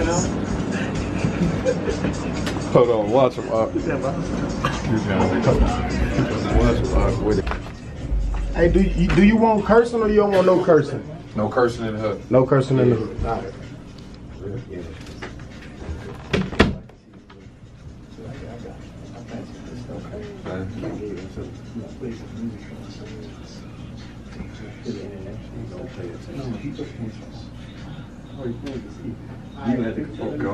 Hold on, watch him up. Watch him up with it. Hey, do you want cursing or you don't want no cursing? No cursing in the hood. No cursing in the hood. All right. You let it go.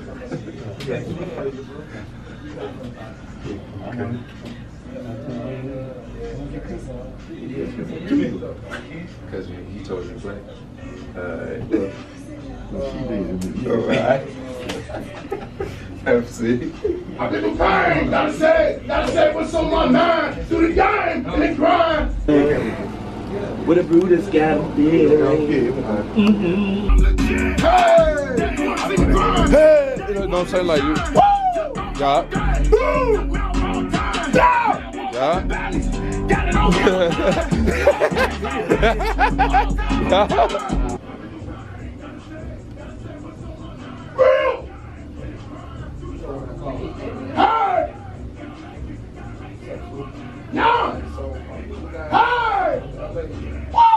Because he told you to play. Alright. FC. I did the thing. Gotta say what's on my mind. Do the game and then grind. What a Brutus got did. Hey! You know what I'm saying? Like you. Yeah. Yeah. Hey! Now! Hey! Woo!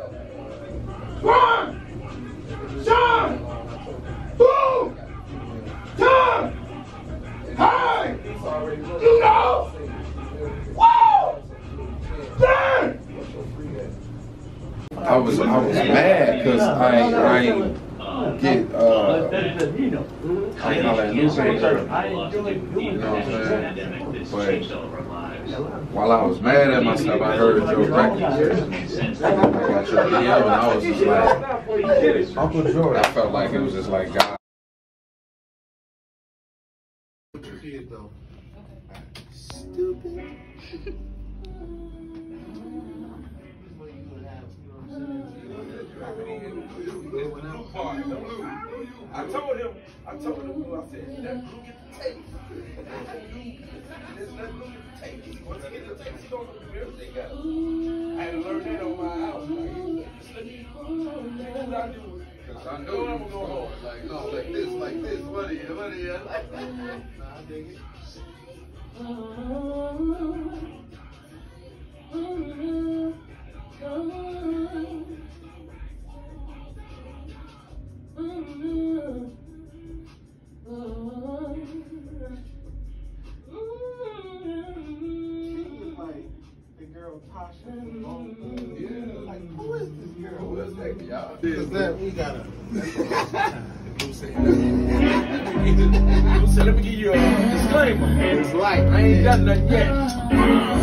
Run! Shine! Boom! Time! Hey! You know! Woo! Dang! I was mad because I ain't get I call that newspaper. You know what I'm saying? But while I was mad at myself, I heard your record. I got your DM and I was just like, Uncle George. I felt like it was just like God. Stupid. I told him, I said, let Blue get the tape. Let Blue get the tape. Once he gets the tape, he don't do everything else. I had to learn that on my house. Like, just let me do what I do. Because I know I'm going like, no, like this, what are you, like that. Nah, I dig it. We gotta. Let me give you a disclaimer. It's like I ain't done nothing yet.